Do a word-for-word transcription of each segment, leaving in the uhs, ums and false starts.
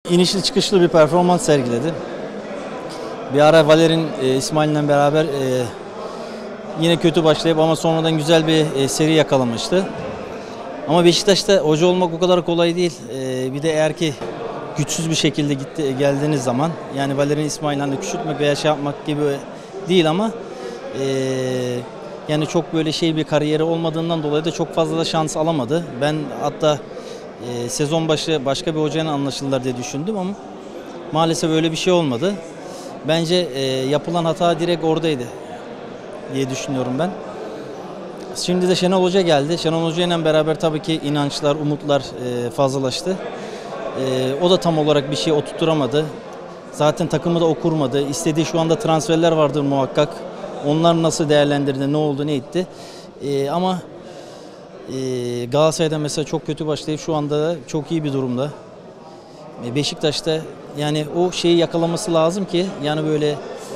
İnişli çıkışlı bir performans sergiledi. Bir ara Valer'in e, İsmail'le beraber e, yine kötü başlayıp ama sonradan güzel bir e, seri yakalamıştı. Ama Beşiktaş'ta hoca olmak o kadar kolay değil. E, bir de eğer ki güçsüz bir şekilde gitti, geldiğiniz zaman, yani Valer'in İsmail'le küçültmek veya şey yapmak gibi değil ama e, yani çok böyle şey bir kariyeri olmadığından dolayı da çok fazla da şans alamadı. Ben hatta e, sezon başı başka bir hocayla anlaşılırlar diye düşündüm ama maalesef öyle bir şey olmadı. Bence e, yapılan hata direkt oradaydı diye düşünüyorum ben. Şimdi de Şenol Hoca geldi. Şenol Hoca ile beraber tabii ki inançlar, umutlar e, fazlalaştı. E, o da tam olarak bir şey oturtturamadı. Zaten takımı da o kurmadı. İstediği şu anda transferler vardır muhakkak. Onlar nasıl değerlendirdi, ne oldu, ne etti. E, ama e, Galatasaray'da mesela çok kötü başlayıp şu anda da çok iyi bir durumda. E, Beşiktaş'ta yani o şeyi yakalaması lazım ki yani böyle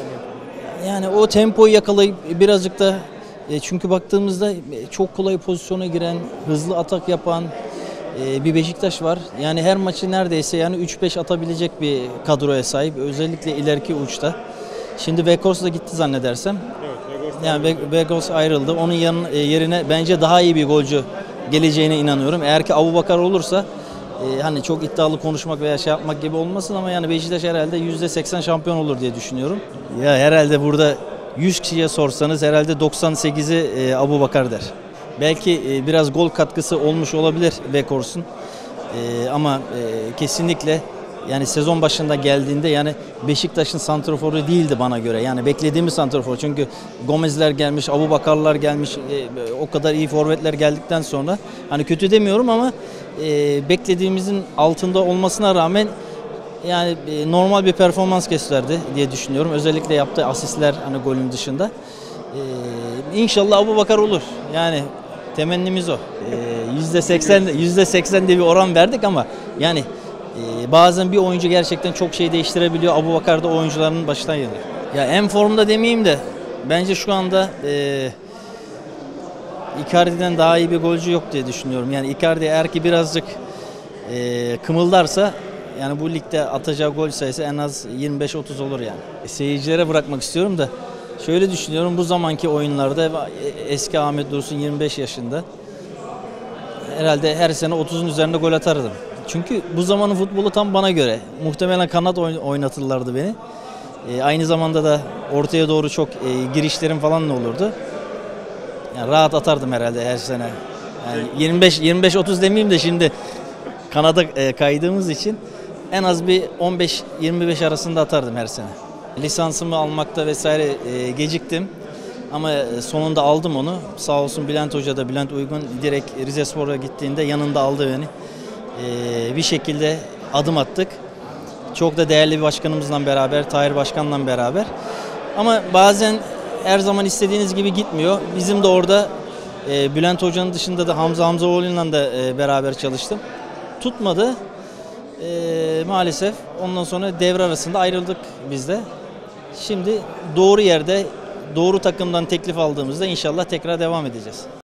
yani o tempoyu yakalayıp birazcık da e, çünkü baktığımızda çok kolay pozisyona giren, hızlı atak yapan e, bir Beşiktaş var. Yani her maçı neredeyse yani üç beş atabilecek bir kadroya sahip. Özellikle ileriki uçta. Şimdi Weghorst da gitti zannedersem. Evet, yani Weghorst ayrıldı. Onun yanı, e, yerine bence daha iyi bir golcü geleceğine inanıyorum. Eğer ki Abubakar olursa e, hani çok iddialı konuşmak veya şey yapmak gibi olmasın ama yani Beşiktaş herhalde yüzde seksen şampiyon olur diye düşünüyorum. Ya herhalde burada yüz kişiye sorsanız herhalde doksan sekizi e, Abubakar der. Belki e, biraz gol katkısı olmuş olabilir Weghorst'un e, ama e, kesinlikle yani sezon başında geldiğinde yani Beşiktaş'ın santraforu değildi bana göre. Yani beklediğimiz santrafor. Çünkü Gomez'ler gelmiş, Abubakar'lar gelmiş, e, o kadar iyi forvetler geldikten sonra hani kötü demiyorum ama e, beklediğimizin altında olmasına rağmen yani e, normal bir performans gösterdi diye düşünüyorum. Özellikle yaptığı asistler hani golün dışında. E, İnşallah Abubakar olur. Yani temennimiz o. yüzde seksen yüzde seksen diye bir oran verdik ama yani Ee, bazen bir oyuncu gerçekten çok şey değiştirebiliyor. Abubakar da oyuncuların başından geliyor. Ya en formda demeyeyim de bence şu anda e, Icardi'den daha iyi bir golcü yok diye düşünüyorum. Yani Icardi eğer ki birazcık e, kımıldarsa yani bu ligde atacağı gol sayısı en az yirmi beş otuz olur yani. E, seyircilere bırakmak istiyorum da şöyle düşünüyorum, bu zamanki oyunlarda eski Ahmet Dursun yirmi beş yaşında herhalde her sene otuzun üzerinde gol atardım. Çünkü bu zamanın futbolu tam bana göre. Muhtemelen kanat oynatırlardı beni. E, aynı zamanda da ortaya doğru çok e, girişlerim falan da olurdu. Yani rahat atardım herhalde her sene. Yani yirmi beş yirmi beş otuz demeyeyim de şimdi kanada e, kaydığımız için en az bir on beş yirmi beş arasında atardım her sene. Lisansımı almakta vesaire e, geciktim. Ama sonunda aldım onu. Sağ olsun Bülent Hoca da, Bülent Uygun direkt Rizespor'a gittiğinde yanında aldı beni. Ee, bir şekilde adım attık. Çok da değerli bir başkanımızla beraber, Tahir Başkan'la beraber. Ama bazen her zaman istediğiniz gibi gitmiyor. Bizim de orada e, Bülent Hoca'nın dışında da Hamza Hamzaoğlu'yla da e, beraber çalıştım. Tutmadı e, maalesef. Ondan sonra devre arasında ayrıldık biz de. Şimdi doğru yerde, doğru takımdan teklif aldığımızda inşallah tekrar devam edeceğiz.